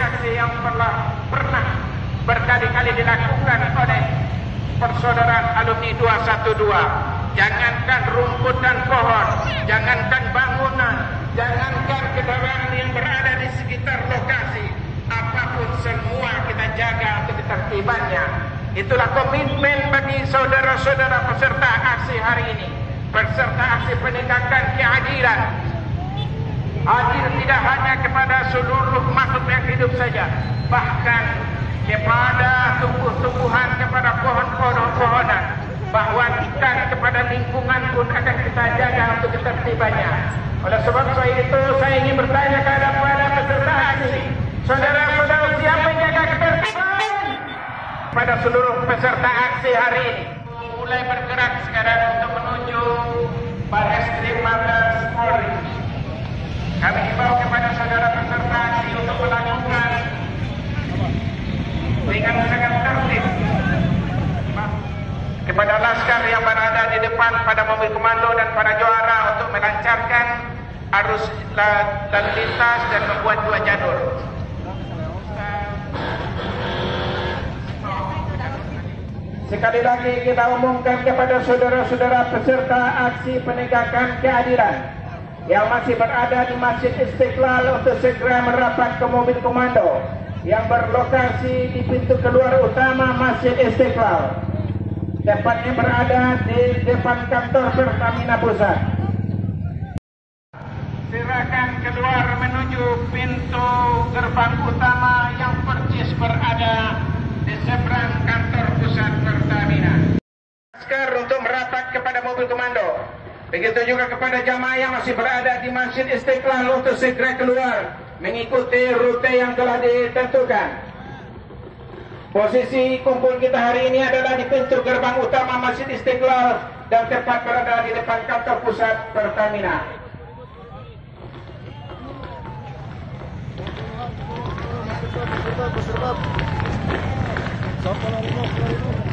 aksi yang pernah berkali-kali dilakukan oleh persaudaraan alumni 212. Jangankan rumput dan pohon, jangankan bangunan, jangankan kendaraan yang berada di sekitar lokasi, apapun semua kita jaga untuk ketertibannya. Itulah komitmen bagi saudara-saudara peserta aksi hari ini, peserta aksi penegakan keadilan. Adil tidak hanya kepada seluruh makhluk yang hidup saja, bahkan kepada tumbuh-tumbuhan, kepada pohon-pohonan, bahkan kepada lingkungan pun akan kita jaga untuk ketertibannya. Oleh sebab itu saya ingin bertanya kepada peserta aksi, saudara-saudara, siapa yang jaga ketertiban? Pada seluruh peserta aksi hari ini mulai bergerak sekarang untuk menuju Barreskrim Mabes Polri. Kami himbau kepada saudara peserta aksi untuk melakukan dengan sangat tertib kepada laskar yang berada di depan pada mobil komando dan para juara untuk melancarkan arus lalu lintas dan membuat dua jalur. Sekali lagi kita umumkan kepada saudara-saudara peserta aksi penegakan keadilan yang masih berada di Masjid Istiqlal untuk segera merapat ke mobil komando yang berlokasi di pintu keluar utama Masjid Istiqlal, tepatnya berada di depan kantor Pertamina Pusat. Silakan keluar menuju pintu gerbang utama yang persis berada di seberang kantor pusat Pertamina. Laskar untuk merapat kepada mobil komando. Begitu juga kepada jamaah yang masih berada di Masjid Istiqlal untuk segera keluar mengikuti rute yang telah ditentukan. Posisi kumpul kita hari ini adalah di pintu gerbang utama Masjid Istiqlal dan tepat berada di depan kantor pusat Pertamina. Siapa lari?